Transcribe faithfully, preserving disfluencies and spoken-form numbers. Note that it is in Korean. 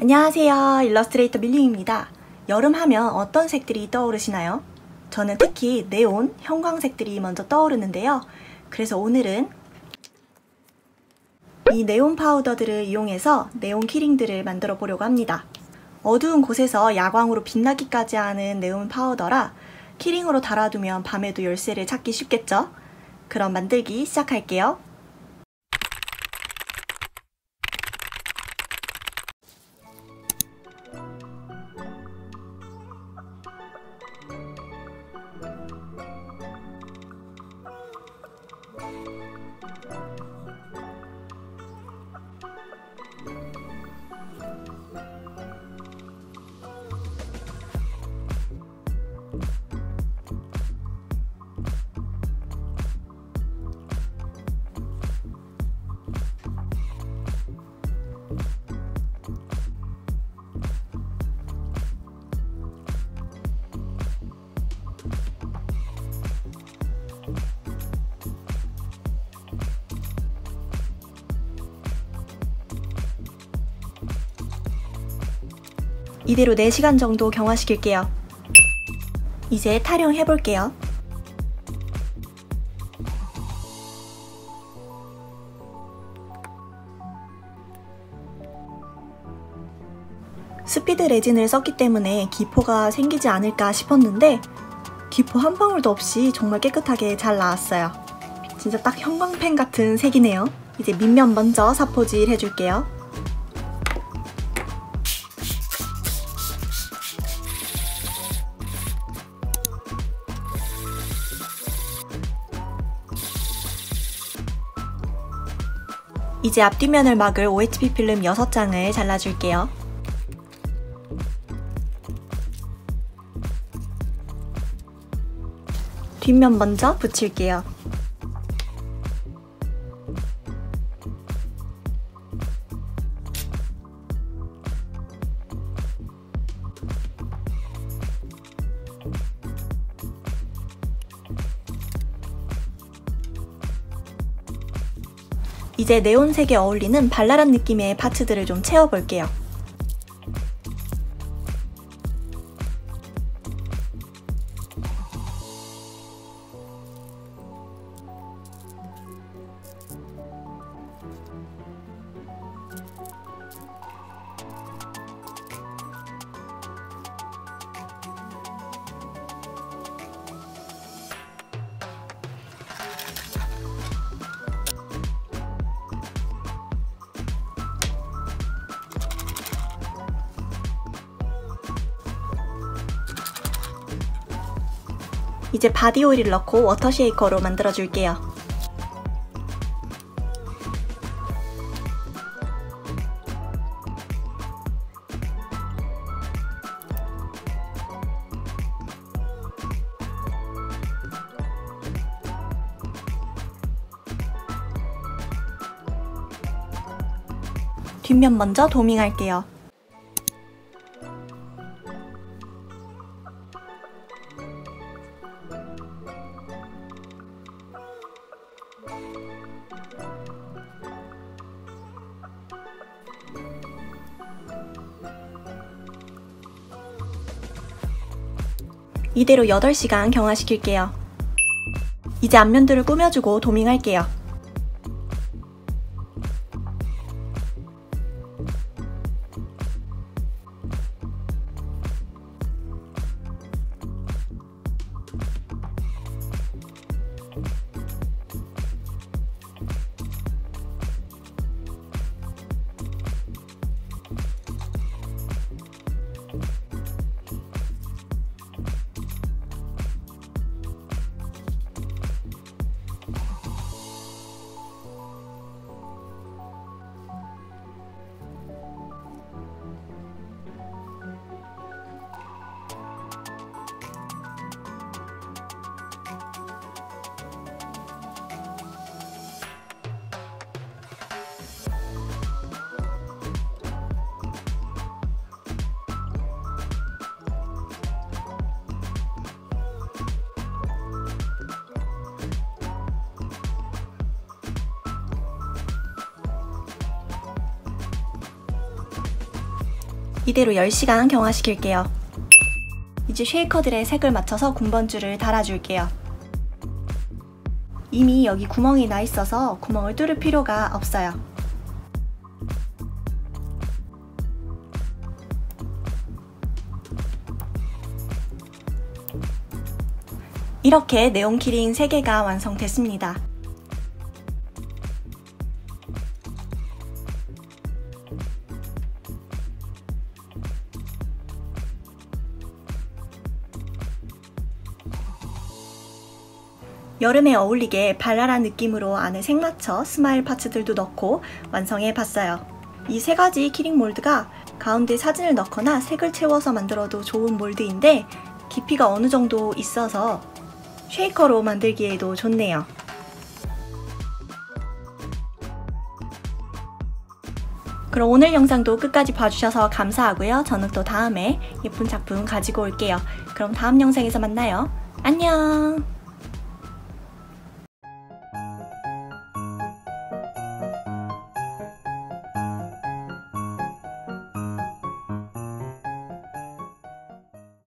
안녕하세요. 일러스트레이터 밀림입니다. 여름 하면 어떤 색들이 떠오르시나요? 저는 특히 네온, 형광색들이 먼저 떠오르는데요. 그래서 오늘은 이 네온 파우더들을 이용해서 네온 키링들을 만들어 보려고 합니다. 어두운 곳에서 야광으로 빛나기까지 하는 네온 파우더라 키링으로 달아두면 밤에도 열쇠를 찾기 쉽겠죠? 그럼 만들기 시작할게요. 이대로 네 시간 정도 경화시킬게요. 이제 타령해볼게요. 스피드 레진을 썼기 때문에 기포가 생기지 않을까 싶었는데 기포 한 방울도 없이 정말 깨끗하게 잘 나왔어요. 진짜 딱 형광펜 같은 색이네요. 이제 밑면 먼저 사포질 해줄게요. 이제 앞뒷면을 막을 오에이치피 필름 여섯 장을 잘라줄게요. 뒷면 먼저 붙일게요. 이제 네온색에 어울리는 발랄한 느낌의 파츠들을 좀 채워볼게요. 이제 바디 오일을 넣고 워터 쉐이커로 만들어줄게요. 뒷면 먼저 도밍할게요. 이대로 여덟 시간 경화시킬게요. 이제 앞면들을 꾸며주고 도밍할게요. 이대로 열 시간 경화시킬게요. 이제 쉐이커들의 색을 맞춰서 군번줄을 달아줄게요. 이미 여기 구멍이 나 있어서 구멍을 뚫을 필요가 없어요. 이렇게 네온 키링 세 개가 완성됐습니다. 여름에 어울리게 발랄한 느낌으로 안에 색 맞춰 스마일 파츠들도 넣고 완성해 봤어요. 이 세 가지 키링 몰드가 가운데 사진을 넣거나 색을 채워서 만들어도 좋은 몰드인데 깊이가 어느 정도 있어서 쉐이커로 만들기에도 좋네요. 그럼 오늘 영상도 끝까지 봐주셔서 감사하고요. 저는 또 다음에 예쁜 작품 가지고 올게요. 그럼 다음 영상에서 만나요. 안녕!